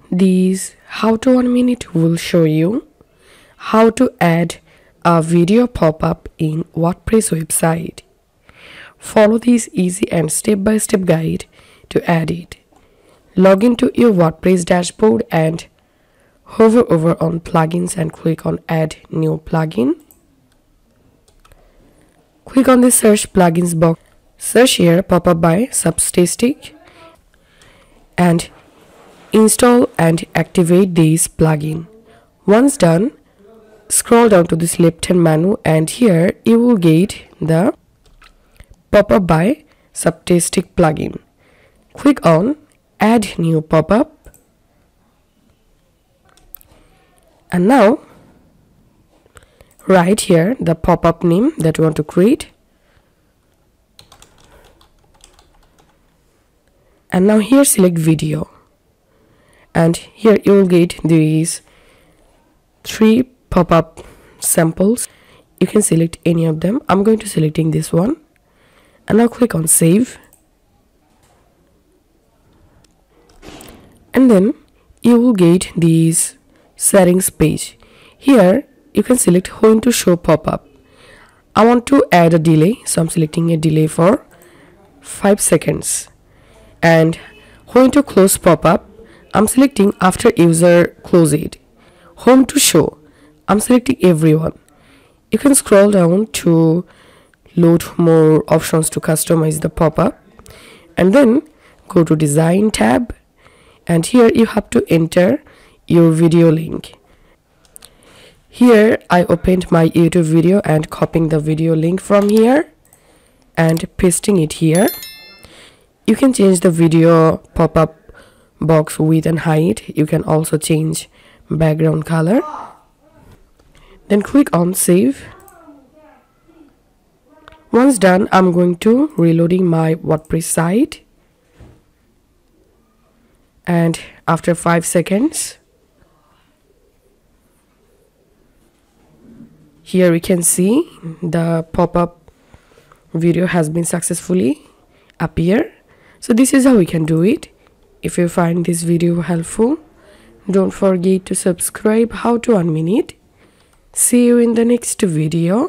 These how to 1 minute will show you how to add a video pop-up in WordPress website. Follow this easy and step-by-step guide to add it. Log into your WordPress dashboard and hover over on plugins and click on add new plugin. Click on the search plugins box. Search here pop-up by Substatic and install and activate this plugin. Once done, scroll down to this left hand menu and here you will get the pop-up by Substatic plugin. Click on add new pop-up and now write here the pop-up name that you want to create. And now here select video and here you will get these 3 pop-up samples. You can select any of them. I'm going to selecting this one and now click on save and then you will get these settings page. Here you can select when to show pop-up. I want to add a delay, so I'm selecting a delay for 5 seconds. And when to close pop-up, I'm selecting after user close it. Home to show, I'm selecting everyone. You can scroll down to load more options to customize the pop-up and then go to design tab and here you have to enter your video link. Here I opened my YouTube video and copying the video link from here and pasting it here. You can change the video pop-up box width and height. You can also change background color. Then click on save. Once done, I'm going to reloading my WordPress site. And after 5 seconds, here we can see the pop-up video has been successfully appear. So this is how we can do it. If you find this video helpful, don't forget to subscribe how to 1 minute. See you in the next video.